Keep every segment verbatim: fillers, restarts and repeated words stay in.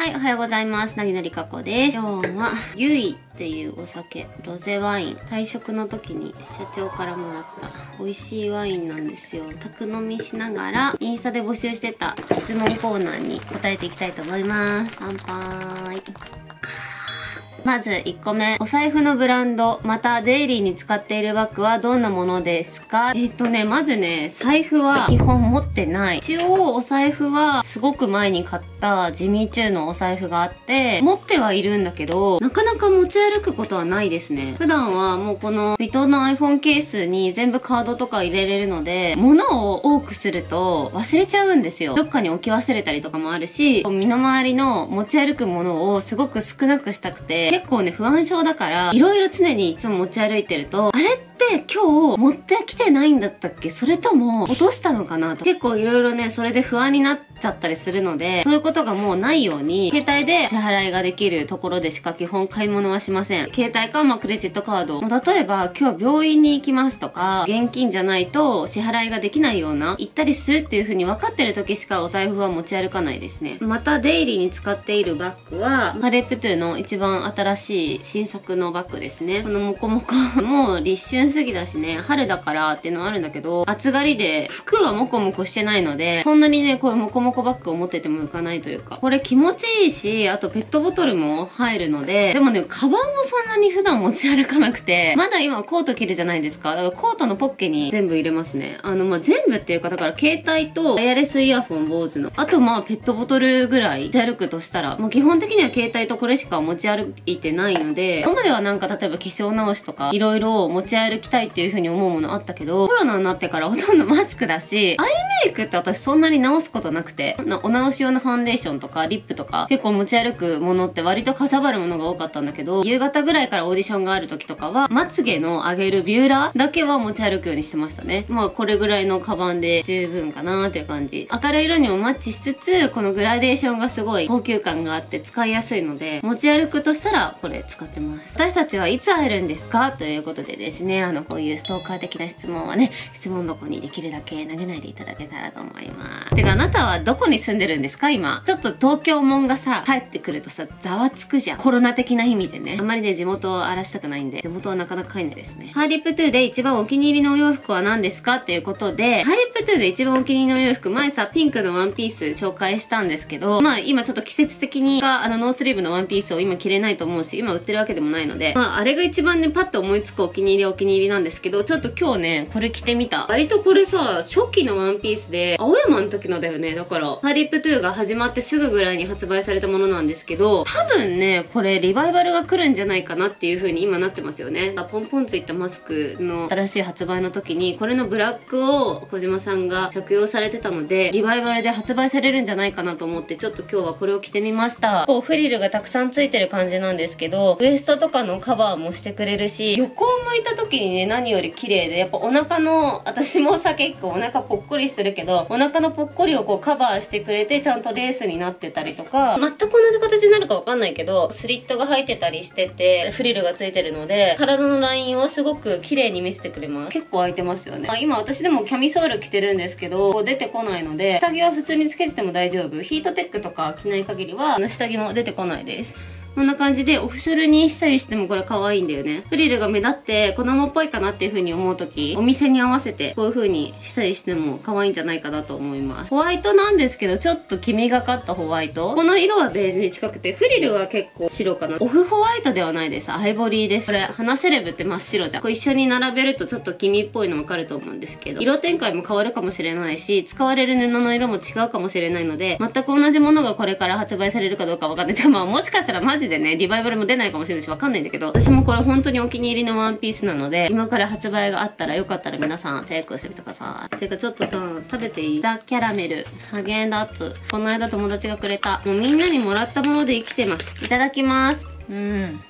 はい、おはようございます。なぎのりかこです。今日は、ゆいっていうお酒、ロゼワイン。退職の時に社長からもらった美味しいワインなんですよ。宅飲みしながら、インスタで募集してた質問コーナーに答えていきたいと思います。乾杯。まずいっこめ。お財布のブランド、またデイリーに使っているバッグはどんなものですか？えっとね、まずね、財布は基本持ってない。一応お財布はすごく前に買ったジミーチューのお財布があって、持ってはいるんだけど、なかなか持ち歩くことはないですね。普段はもうこのヴィトンの iPhone ケースに全部カードとか入れれるので、物を多くすると忘れちゃうんですよ。どっかに置き忘れたりとかもあるし、身の回りの持ち歩くものをすごく少なくしたくて、結構ね、不安症だから、いろいろ常にいつも持ち歩いてると、あれって今日持ってきてないんだったっけ？それとも落としたのかなと。結構いろいろね、それで不安になっちゃったりするので、そういうことがもうないように、携帯で支払いができるところでしか基本買い物はしません。携帯か、まあ、クレジットカード。例えば、今日病院に行きますとか、現金じゃないと支払いができないような、行ったりするっていう風に分かってる時しかお財布は持ち歩かないですね。また、デイリーに使っているバッグは、パレプトゥの一番新しい新作のバッグですね。このモコモコもう立春過ぎだしね、春だからっていうのはあるんだけど、暑がりで服がモコモコしてないので、そんなにね、こういうモコモコバッグを持ってても浮かないというか、これ気持ちいいし、あとペットボトルも入るので、でもね、カバンもそんなに普段持ち歩かなくて、まだ今コート着るじゃないですか。だからコートのポッケに全部入れますね。あの、まあ、全部っていうか、だから携帯とワイヤレスイヤホン坊主の、あとまあペットボトルぐらい持ち歩くとしたら、もう基本的には携帯とこれしか持ち歩いてないので、今まではなんか例えば化粧直しとか、いろいろ持ち歩きたいっていう風に思うものあったけど、コロナになってからほとんどマスクだし、アイメイクって私そんなに直すことなくて、お直し用のファンデーションとかリップとか、結構持ち歩くものって割とかさばるものが多かったんだけど、夕方ぐらいからオーディションがある時とかは、まつげの上げるビューラーだけは持ち歩くようにしてましたね。まあこれぐらいのカバンで十分かなーっていう感じ。明るい色にもマッチしつつ、このグラデーションがすごい高級感があって使いやすいので、持ち歩くとしたらこれ使ってます。私たちはいつ会えるんですかということでですね、あの、こういうストーカー的な質問はね、質問箱にできるだけ投げないでいただけたらと思います。てか、あなたはどこに住んでるんですか今。ちょっと東京もんがさ、帰ってくるとさ、ざわつくじゃん。コロナ的な意味でね。あんまりね、地元を荒らしたくないんで、地元はなかなか帰んないですね。ハーリップトゥーで一番お気に入りのお洋服は何ですかっていうことで、ハーリップトゥーで一番お気に入りのお洋服、前さ、ピンクのワンピース紹介したんですけど、まあ今ちょっと季節的に、あの、ノースリーブのワンピースを今着れないと思うし、今売ってるわけでもないので、まああれが一番ね、パッと思いつくお気に入りはお気に入りなんですけど、ちょっと今日ね、これ着てみた。割とこれさ、初期のワンピースで、青山の時のだよね。だから、ハーリップトゥーが始まってすぐぐらいに発売されたものなんですけど、多分ね、これリバイバルが来るんじゃないかなっていう風に今なってますよね。ポンポンついたマスクの新しい発売の時に、これのブラックを小島さんが着用されてたので、リバイバルで発売されるんじゃないかなと思って、ちょっと今日はこれを着てみました。こうフリルがたくさんついてる感じなんですけど、ウエストとかのカバーもしてくれるし、横を向いた時にね、何より綺麗で、やっぱお腹の、私もさ結構お腹ぽっこりしてるけど、お腹のぽっこりをこうカバーしてくれて、ちゃんとレースになってたりとか、全く同じ形になるかわかんないけど、スリットが入ってたりしてて、フリルがついてるので、体のラインをすごく綺麗に見せてくれます。結構開いてますよね。まあ、今私でもキャミソール着てるんですけど、こう出てこないので、下着は普通につけてても大丈夫。ヒートテックとか着ない限りは、あの下着も出てこないです。こんな感じでオフショルにしたりしてもこれ可愛いんだよね。フリルが目立って子供っぽいかなっていう風に思うとき、お店に合わせてこういう風にしたりしても可愛いんじゃないかなと思います。ホワイトなんですけど、ちょっと黄みがかったホワイト。この色はベージュに近くて、フリルは結構白かな。オフホワイトではないです。アイボリーです。これ、花セレブって真っ白じゃん。こう一緒に並べるとちょっと黄身っぽいのわかると思うんですけど、色展開も変わるかもしれないし、使われる布の色も違うかもしれないので、全く同じものがこれから発売されるかどうかわかんない。まあもしかしたらマジでね、リバイバルも出ないかもしれないしわかんないんだけど、私もこれ本当にお気に入りのワンピースなので、今から発売があったらよかったら皆さんチェックしてみてください。てかちょっとさ、食べていい？ザ・キャラメル、ハーゲンダッツ。この間友達がくれた。もうみんなにもらったもので生きてます。いただきます。うん。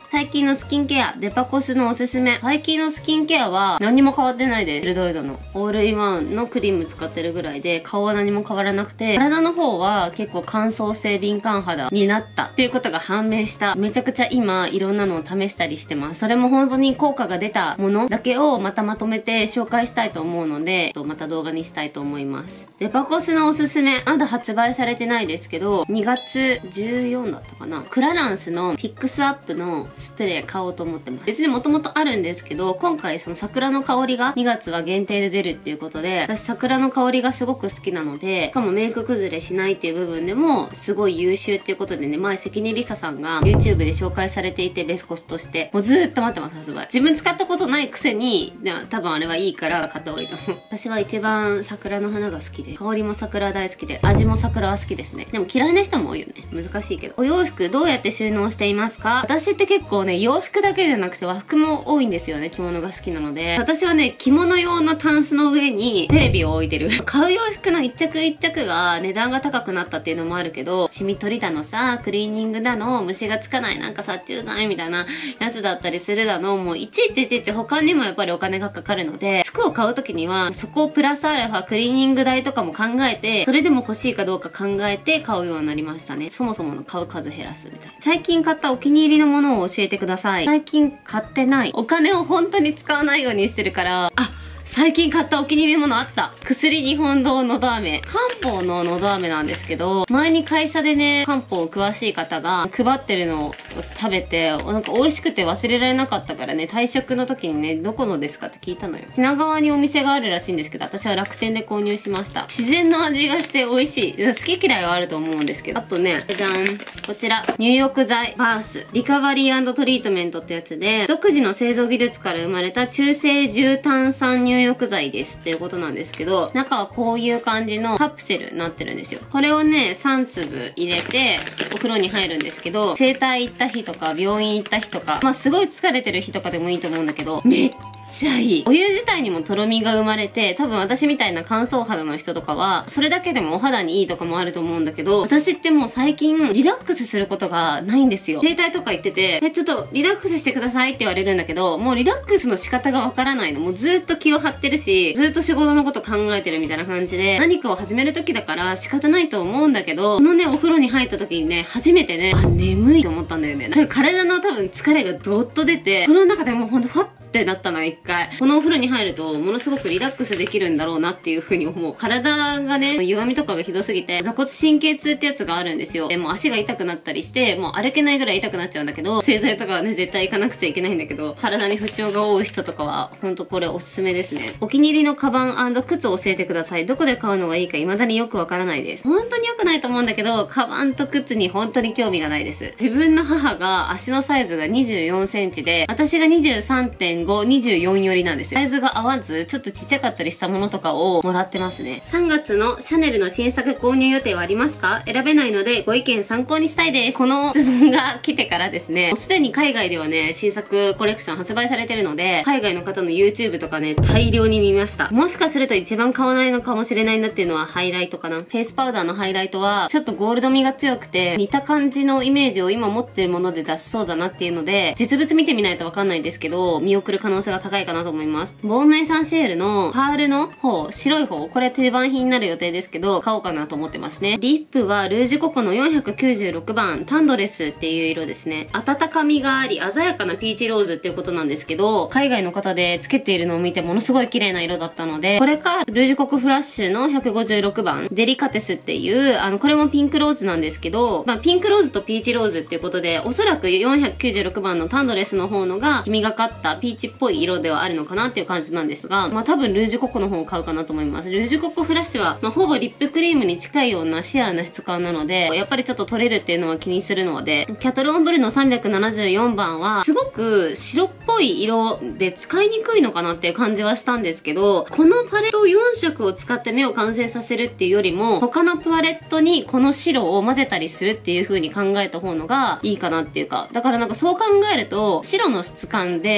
最近のスキンケア、デパコスのおすすめ。最近のスキンケアは何も変わってないです。ルドイドのオールインワンのクリーム使ってるぐらいで、顔は何も変わらなくて、体の方は結構乾燥性敏感肌になったっていうことが判明した。めちゃくちゃ今、いろんなのを試したりしてます。それも本当に効果が出たものだけをまたまとめて紹介したいと思うので、また動画にしたいと思います。デパコスのおすすめ。まだ発売されてないですけど、にがつじゅうよっかだったかな。クラランスのフィックスアップのスプレー買おうと思ってます。別にもともとあるんですけど、今回その桜の香りがにがつは限定で出るっていうことで、私桜の香りがすごく好きなので、しかもメイク崩れしないっていう部分でもすごい優秀っていうことでね、前関根梨沙さんが YouTube で紹介されていて、ベスコスとして、もうずーっと待ってます、発売。自分使ったことないくせに、多分あれはいいから買った方がいいと思う。私は一番桜の花が好きで、香りも桜大好きで、味も桜は好きですね。でも嫌いな人も多いよね。難しいけど。お洋服どうやって収納していますか？私って結構ね、洋服だけじゃなくて和服も多いんですよね。着物が好きなので。私はね、着物用のタンスの上にテレビを置いてる。買う洋服の一着一着が値段が高くなったっていうのもあるけど、シミ取りだのさ、クリーニングだの、虫がつかないなんか殺虫剤みたいなやつだったりするだの、もういちいちいちいち他にもやっぱりお金がかかるので、服を買うときには、そこをプラスアルファクリーニング代とかも考えて、それでも欲しいかどうか考えて買うようになりましたね。そもそもの買う数減らすみたいな。最近買ったお気に入りのものを教えてください。最近買ってない。お金を本当に使わないようにしてるから、あ、最近買ったお気に入りのものあった。薬日本堂のど飴。漢方ののど飴なんですけど、前に会社でね、漢方詳しい方が配ってるのを食べて、なんか美味しくて忘れられなかったからね、退職の時にね、どこのですかって聞いたのよ。品川にお店があるらしいんですけど、私は楽天で購入しました。自然の味がして美味しい。好き嫌いはあると思うんですけど。あとね、じゃじゃん。こちら、入浴剤、バース、リカバリー&トリートメントってやつで、独自の製造技術から生まれた中性重炭酸入浴剤ですっていうことなんですけど、中はこういう感じのカプセルになってるんですよ。これをね、さんつぶ入れて、お風呂に入るんですけど、整体行った日とか、病院行った日とか、まあすごい疲れてる日とかでもいいと思うんだけど、めっめっちゃいい。お湯自体にもとろみが生まれて、多分私みたいな乾燥肌の人とかは、それだけでもお肌にいいとかもあると思うんだけど、私ってもう最近リラックスすることがないんですよ。整体とか行ってて、え、ちょっとリラックスしてくださいって言われるんだけど、もうリラックスの仕方がわからないの。もうずっと気を張ってるし、ずっと仕事のこと考えてるみたいな感じで、何かを始める時だから仕方ないと思うんだけど、このね、お風呂に入った時にね、初めてね、あ、眠いと思ったんだよね。なんか体の多分疲れがどっと出て、この中でもうほんとファッってなったな、一回。このお風呂に入ると、ものすごくリラックスできるんだろうなっていう風に思う。体がね、歪みとかがひどすぎて、座骨神経痛ってやつがあるんですよ。でも足が痛くなったりして、もう歩けないぐらい痛くなっちゃうんだけど、整体とかはね、絶対行かなくちゃいけないんだけど、体に不調が多い人とかは、ほんとこれおすすめですね。お気に入りのカバン&靴を教えてください。どこで買うのがいいか未だによくわからないです。本当に良くないと思うんだけど、カバンと靴に本当に興味がないです。自分の母が足のサイズがにじゅうよんセンチで、私が にじゅうさんてんご、にじゅうよん寄りなんですよ。サイズが合わず、ちょっとちっちゃかったりしたものとかをもらってますね。さんがつのシャネルの新作購入予定はありますか？選べないのでご意見参考にしたいです。この質問が来てからですね、もうすでに海外ではね、新作コレクション発売されてるので、海外の方の YouTube とかね、大量に見ました。もしかすると一番買わないのかもしれないなっていうのはハイライトかな。フェイスパウダーのハイライトは、ちょっとゴールド味が強くて、似た感じのイメージを今持ってるもので出しそうだなっていうので、実物見てみないとわかんないんですけど、見送る可能性が高いかなと思います。ボーンエサンシェールのパールの方、白い方、これ定番品になる予定ですけど、買おうかなと思ってますね。リップはルージュココのよんひゃくきゅうじゅうろくばん、タンドレスっていう色ですね。温かみがあり、鮮やかなピーチローズっていうことなんですけど、海外の方でつけているのを見てものすごい綺麗な色だったので、これか、ルージュココフラッシュのひゃくごじゅうろくばん、デリカテスっていう、あの、これもピンクローズなんですけど、まあ、ピンクローズとピーチローズっていうことで、おそらくよんひゃくきゅうじゅうろくばんのタンドレスの方のが、黄みがかったピーチっぽい色ではあるのかなっていう感じなんですが、まあ、多分ルージュココの方を買うかなと思います。ルージュココフラッシュは、まあ、ほぼリップクリームに近いようなシアーな質感なので、やっぱりちょっと取れるっていうのは気にするので、キャトルオンブルのさんびゃくななじゅうよんばんは、すごく白っぽい色で使いにくいのかなっていう感じはしたんですけど、このパレットよんしょくを使って目を完成させるっていうよりも、他のパレットにこの白を混ぜたりするっていう風に考えた方のがいいかなっていうか、だからなんかそう考えると、白の質感でちょっと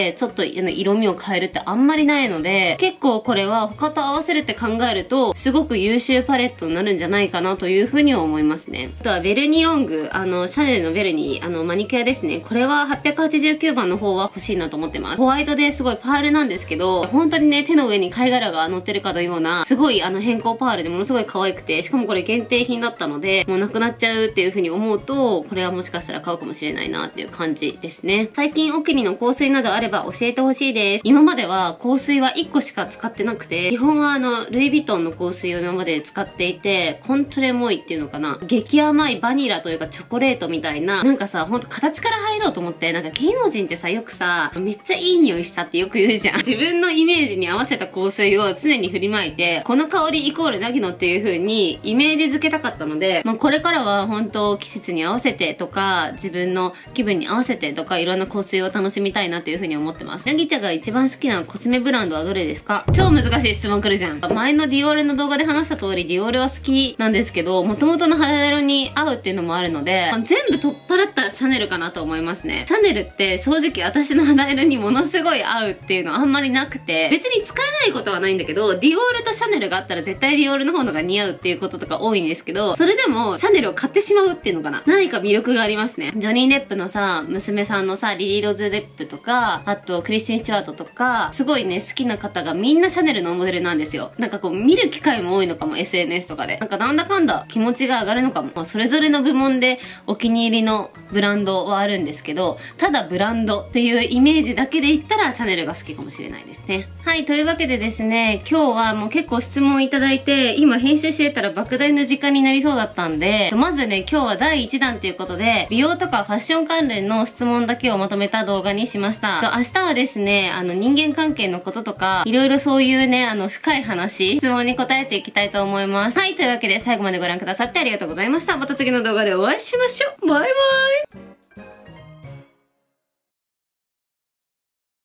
あの色味を変えるってあんまりないので、結構これは他と合わせるって考えると、すごく優秀パレットになるんじゃないかなというふうに思いますね。あとはベルニロング、あの、シャネルのベルニー、あの、マニキュアですね。これははっぴゃくはちじゅうきゅうばんの方は欲しいなと思ってます。ホワイトですごいパールなんですけど、本当にね、手の上に貝殻が乗ってるかのような、すごいあの変更パールでものすごい可愛くて、しかもこれ限定品だったので、もうなくなっちゃうっていう風に思うと、これはもしかしたら買うかもしれないなっていう感じですね。最近お気に入りの香水などあれば教えてほしいです。今までは香水はいっこしか使ってなくて、基本はあの、ルイ・ヴィトンの香水を今まで使っていて、コントレモイっていうのかな、激甘いバニラというかチョコレートみたいな、なんかさ、ほんと形から入ろうと思って、なんか芸能人ってさ、よくさ、めっちゃいい匂いしたってよく言うじゃん。自分のイメージに合わせた香水を常に振りまいて、この香りイコールナギノっていう風にイメージづけたかったので、まあ、これからは本当季節に合わせてとか、自分の気分に合わせてとか、いろんな香水を楽しみたいなっていう風に思ってます。ナギちゃんが一番好きなコスメブランドはどれですか？超難しい質問来るじゃん。前のディオールの動画で話した通り、ディオールは好きなんですけど、元々の肌色に合うっていうのもあるので、全部取っ払ったらシャネルかなと思いますね。シャネルって正直私の肌色にものすごい合うっていうのはあんまりなくて、別に使えないことはないんだけど、ディオールとシャネルがあったら絶対ディオールの方のが似合うっていうこととか多いんですけど、それでもシャネルを買ってしまうっていうのかな。何か魅力がありますね。ジョニー・デップのさ、娘さんのさ、リリー・ロズ・デップとか、あとクリスティン・スチュワートとか、すごいね、好きな方がみんなシャネルのモデルなんですよ。なんかこう見る機会も多いのかも、エスエヌエス とかで。なんかなんだかんだ気持ちが上がるのかも。まあ、それぞれの部門でお気に入りのブランドはあるんですけど、ただブランドっていうイメージだけで言ったらシャネルが好きかもしれないですね。はい、というわけでですね、今日はもう結構質問いただいて、今編集してたら莫大な時間になりそうだったんで、まずね、今日はだいいちだんということで、美容とかファッション関連の質問だけをまとめた動画にしました。明日はですね、あの人間関係のこととか、いろいろそういうね、あの深い話、質問に答えていきたいと思います。はい、というわけで最後までご覧くださってありがとうございました。また次の動画でお会いしましょう。バイバイ。